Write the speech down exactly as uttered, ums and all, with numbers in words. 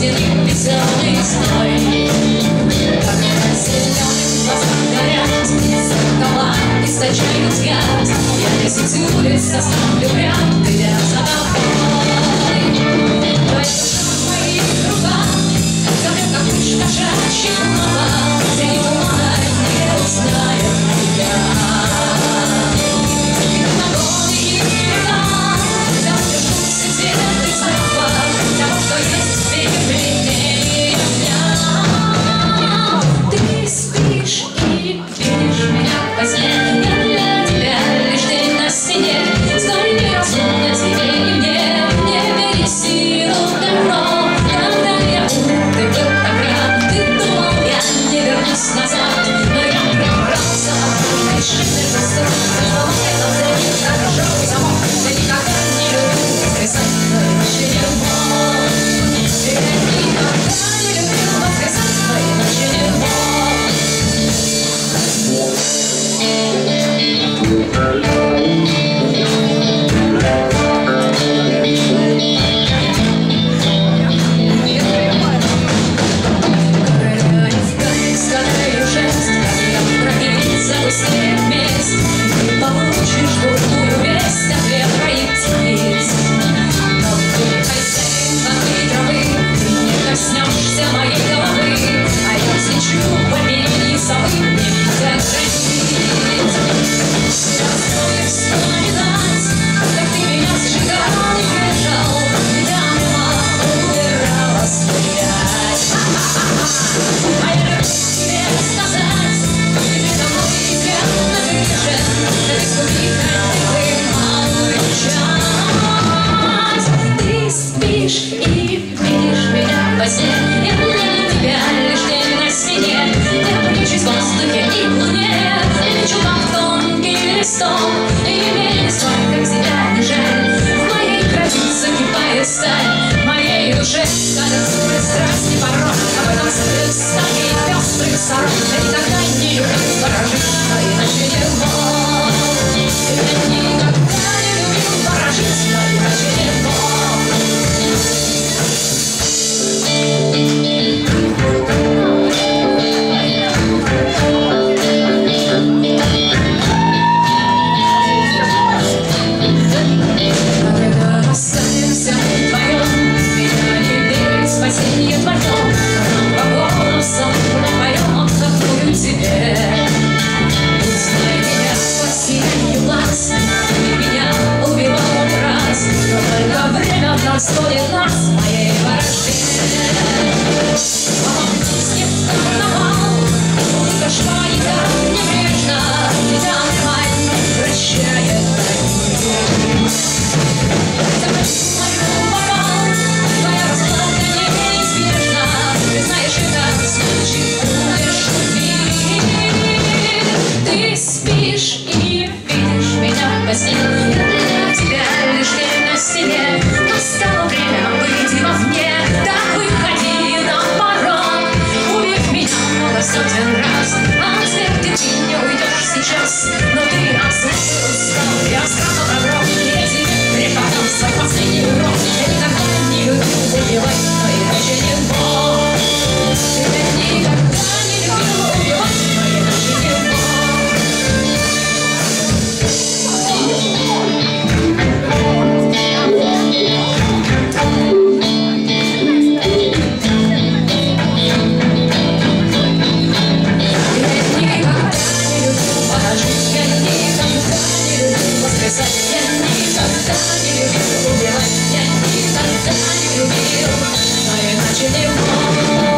осенью веселый сной. Как на зеленых глазах горят зеркала, источают взгляд. Я десять улиц оставлю ряд, идя за тобой. Твоя душа в моих руках, замрет, как луч кошачьего, где ни тумана не узнает меня. И погони, и века, я удержу себе ты слова, того, что есть впечатление дня. Ты спишь и видишь меня во сне, я для тебя лишь день на стене. Знай, неразумно тебе и мне, не бери силу дорог. Когда я умер, ты был так рад, ты думал, я не вернусь назад. Но я пробрался от нужной шины простор, зажал это время, как ржавый замок. Ты никогда не любил воскресать, но иначе не мог. Я никогда не любил воскресать, но иначе не мог. Ты получишь дурную весть от ветра и птиц. Но ты хозяин воды травы, ты не коснешься моей головы, а я взлечу по берегу совы, не видя границ. Я стоит вспоминать, как ты меня сжигал и бежал, и дома умирала стоять. А я люблю тебе сказать, ты передо мной изрядно грешен, да без любви хоть малую часть. Ты спишь и видишь меня во сне, я для тебя лишь день на стене. Я прячусь в воздухе и в луне, и лечу как тонкий листок, и мне не столько тебя не жаль. В моей крови закипает сталь, в моей душе танцует страсть и порог. Об этом свет стаи пестрых сорок. Я никогда не любил ворожить, но иначе не мог. Я никогда не любил ворожить, но иначе не мог. Когда останемся вдвоем, меня не верит спасенье твое. По голосам напоем такую тебе. Узнай меня по сиянию глаз, ты меня убивал раз, но только время рассудит нас в моей ворожбе. Снег карнавал, музыка шла и так небрежно, и нормально прощает одни. Заходи в мою бокал, твоя разлука неизбежна. Ты знаешь, это значит умрешь любви. Ты спишь и видишь меня во сне, я для тебя лишь день на стене. Настало время выйти вовне, так выходи на порог. Убив меня много сотен раз, от смерти ты не уйдешь сейчас. Но ты от службы устал, я сразу прогроб, я тебе преподам свой последний урок. Я никогда не любил убивать, но иначе не мог. Я никогда не любил убивать, но иначе не мог. Я никогда не любил убивать, я никогда не любил, но иначе не мог.